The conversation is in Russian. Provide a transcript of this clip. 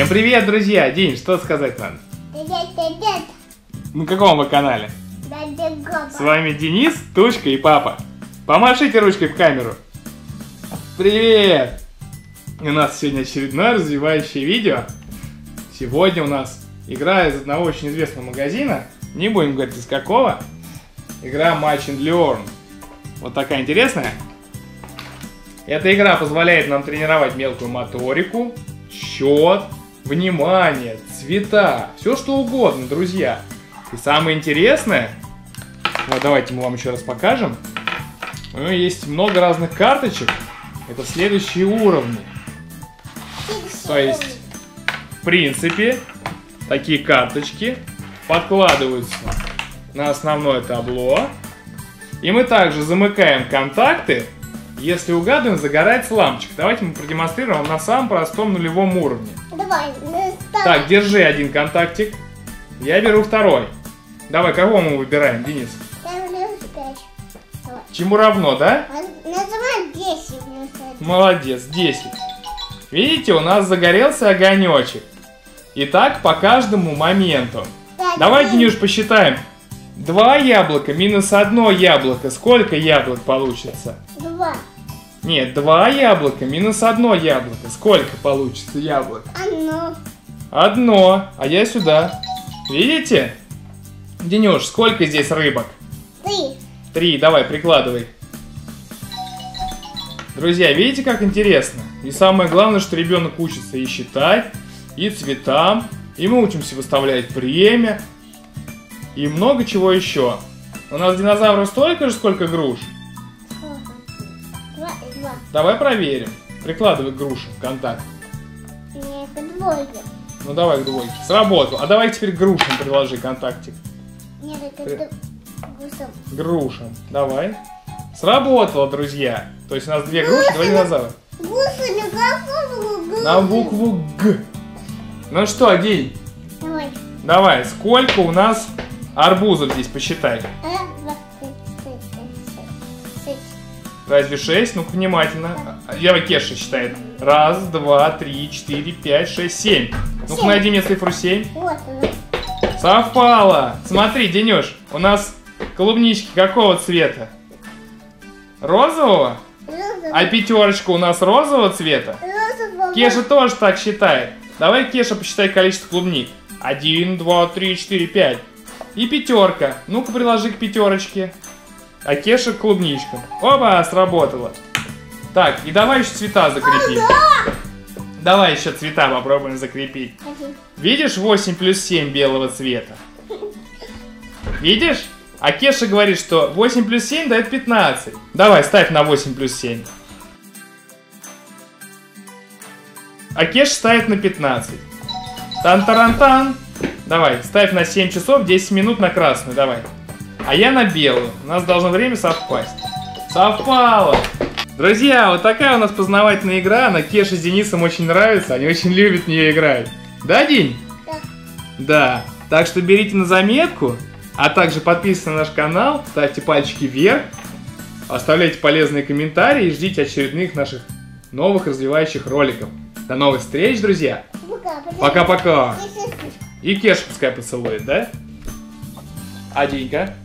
Всем привет, друзья! День, что сказать надо? На каком вы канале? С вами Денис, Тучка и папа. Помашите ручкой в камеру. Привет! У нас сегодня очередное развивающее видео. Сегодня у нас игра из одного очень известного магазина. Не будем говорить из какого. Игра Match and Learn. Вот такая интересная. Эта игра позволяет нам тренировать мелкую моторику, счет, внимание, цвета, все что угодно, друзья. И самое интересное, вот давайте мы вам еще раз покажем. Есть много разных карточек. Это следующие уровни. То есть, в принципе, такие карточки подкладываются на основное табло. И мы также замыкаем контакты. Если угадываем, загорается лампочка. Давайте мы продемонстрируем на самом простом нулевом уровне. Давай. Так, держи один контактик. Я беру второй. Давай, кого мы выбираем, Денис? Чему равно, да? Называй 10. Молодец, 10. Видите, у нас загорелся огонечек. И так по каждому моменту. Давай, Денюш, посчитаем. 2 яблока минус 1 яблоко. Сколько яблок получится? 2. Нет, 2 яблока минус 1 яблоко. Сколько получится яблок? 1. А я сюда. Видите? Денюш, сколько здесь рыбок? 3. 3. Давай, прикладывай. Друзья, видите, как интересно? И самое главное, что ребенок учится и считать, и цветам, и мы учимся выставлять время, и много чего еще. У нас динозавров столько же, сколько груш. 2 и 2. Давай проверим. Прикладывай грушу в контакт. Нет, это двойка. Ну давай к двойке. Сработало. А давай теперь к грушам приложи контактик. Нет, это гусом. Грушам. Давай. Сработало, друзья. То есть у нас 2 груши, 2 динозавра. Гусы на какую? На букву Г. Ну что, День? Давай. Давай, сколько у нас арбузов здесь, посчитай. 1, 2, 3, 4, 5, 6. Разве 6? Ну-ка, внимательно. Я Кеша считает. 1, 2, 3, 4, 5, 6, 7. Ну-ка, найди мне цифру 7. Вот она. Совпало! Смотри, Денюш, у нас клубнички какого цвета? Розового? А пятерочка у нас розового цвета? Розового. Кеша тоже так считает. Давай, Кеша, посчитай количество клубник. 1, 2, 3, 4, 5. И пятерка. Ну-ка, приложи к пятерочке. А Кеша к клубничкам. Оба, сработало. Так, и давай еще цвета закрепим. Давай еще цвета попробуем закрепить. Видишь 8 плюс 7 белого цвета? Видишь? А Кеша говорит, что 8 плюс 7 дает 15. Давай, ставь на 8 плюс 7. А Кеша ставит на 15. Тан-таран-тан. Давай, ставь на 7 часов 10 минут на красную, давай. А я на белую. У нас должно время совпасть. Совпало! Друзья, вот такая у нас познавательная игра. Она Кеше с Денисом очень нравится. Они очень любят в нее играть. Да, День? Да. Да. Так что берите на заметку. А также подписывайтесь на наш канал. Ставьте пальчики вверх. Оставляйте полезные комментарии. И ждите очередных наших новых развивающих роликов. До новых встреч, друзья. Пока-пока. И Кеша пускай поцелует, да? А Денька?